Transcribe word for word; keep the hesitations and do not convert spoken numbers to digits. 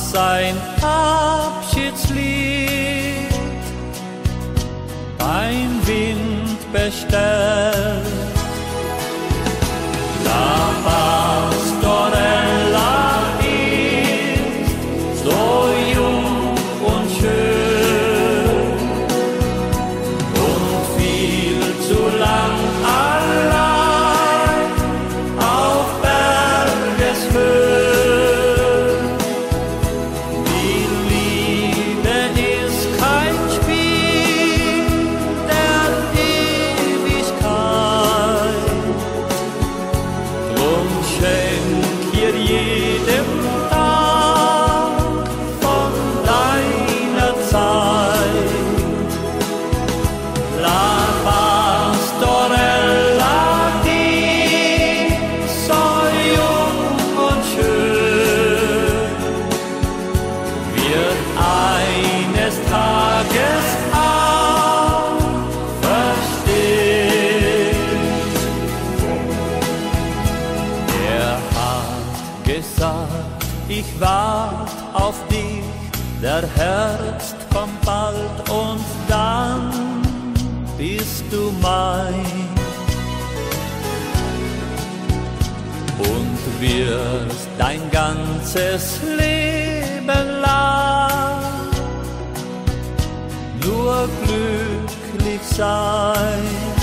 sein Abschiedslied beim Wind bestellt. La Pastorella ist so jung und schön und viel zu lang allein auf Bergeshöhe. Die Liebe ist kein Spiel der Ewigkeit, drum schenk ihr jedem Tag von deiner Zeit. La Pastorella, die so jung und schön, wird eines Tages auch verstehen. Er hat gesagt, ich wart auf dich, der Herbst kommt bald und dann bist du mein und wirst dein ganzes Leben lang nur glücklich sein.